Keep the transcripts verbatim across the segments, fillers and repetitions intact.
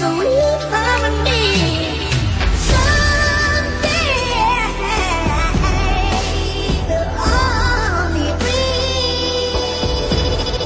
sweet harmony. Someday they'll all be free.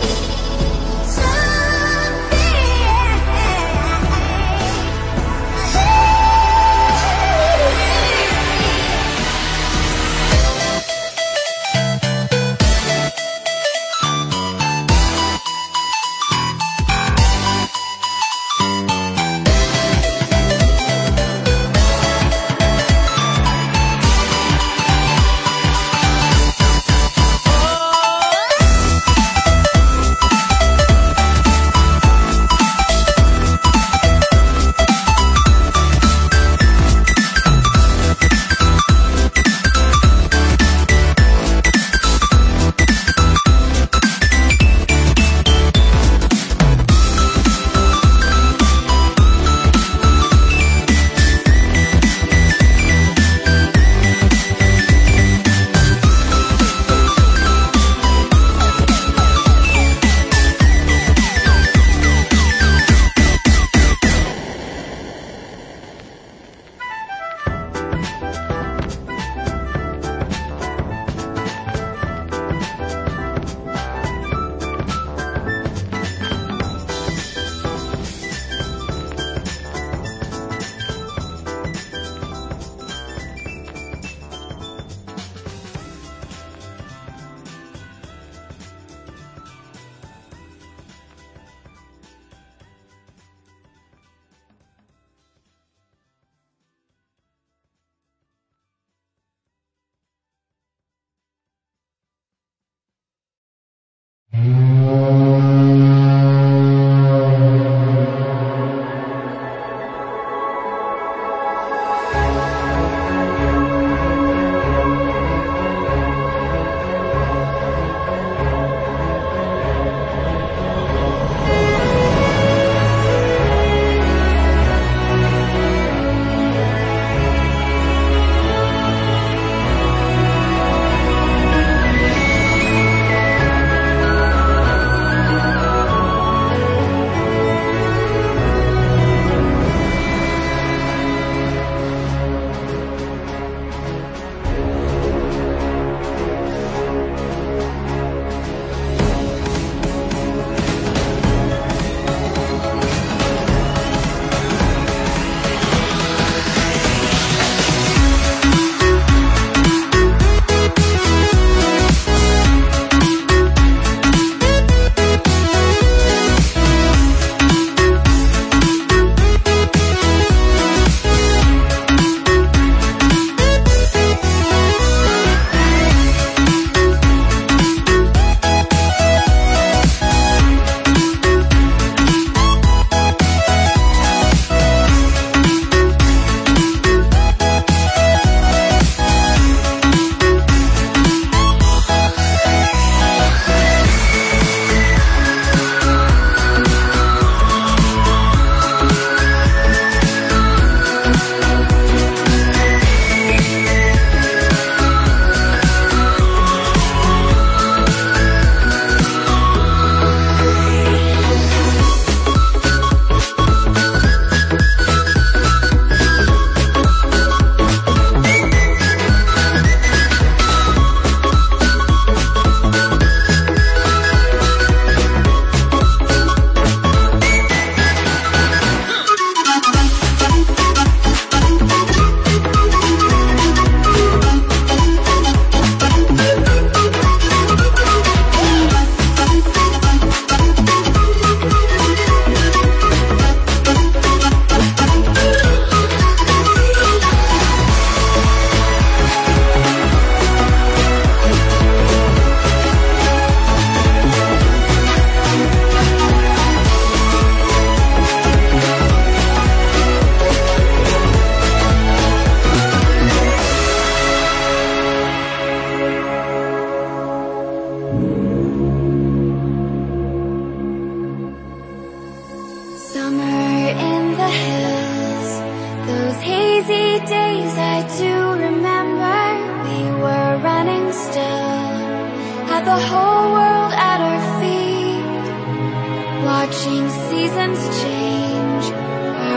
the whole world at our feet, watching seasons change,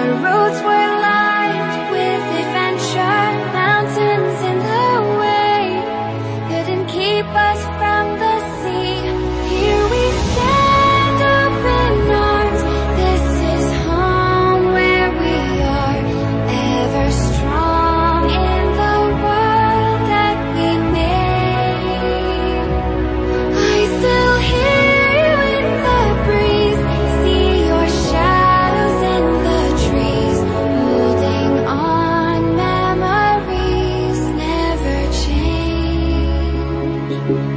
Our roads were lined with adventure, mountains in the way couldn't keep us from the sea. Here we stand, open arms. This is home where we are, ever strong in the world that we made. I still hear you in the breeze, see your shadows in the trees, holding on, memories never change.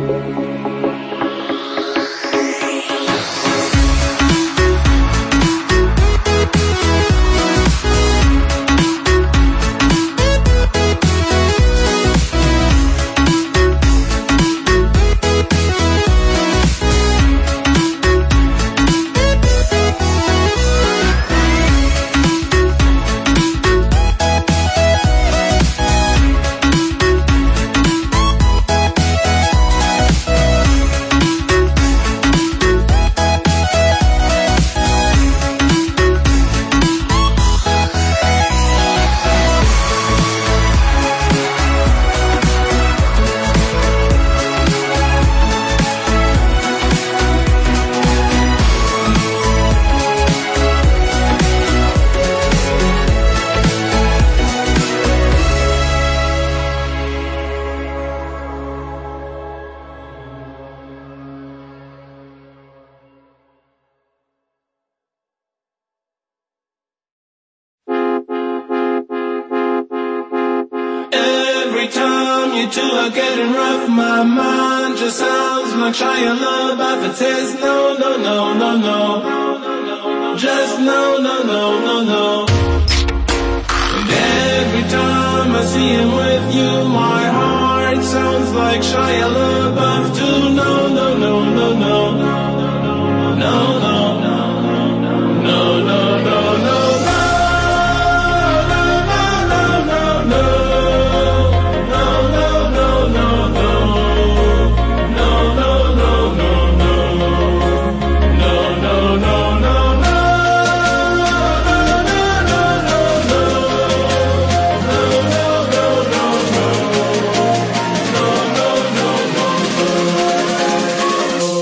Every time you two are getting rough, my mind just sounds like Shia LaBeouf. It says no, no, no, no, no, just no, no, no, no, no. And every time I see him with you, my heart sounds like Shia LaBeouf too. No, no, no, no, no, no, no.